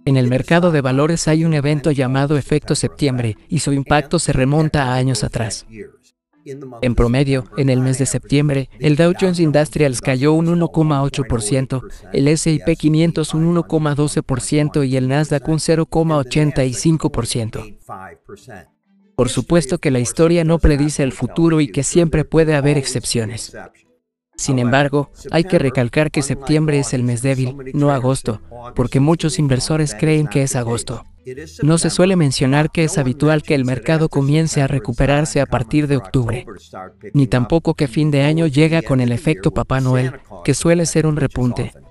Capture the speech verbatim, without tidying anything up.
En el mercado de valores hay un evento llamado efecto septiembre, y su impacto se remonta a años atrás. En promedio, en el mes de septiembre, el Dow Jones Industrials cayó un uno coma ocho por ciento, el ese y pe quinientos un uno coma doce por ciento y el Nasdaq un cero coma ochenta y cinco por ciento. Por supuesto que la historia no predice el futuro y que siempre puede haber excepciones. Sin embargo, hay que recalcar que septiembre es el mes débil, no agosto, porque muchos inversores creen que es agosto. No se suele mencionar que es habitual que el mercado comience a recuperarse a partir de octubre, ni tampoco que fin de año llega con el efecto Papá Noel, que suele ser un repunte.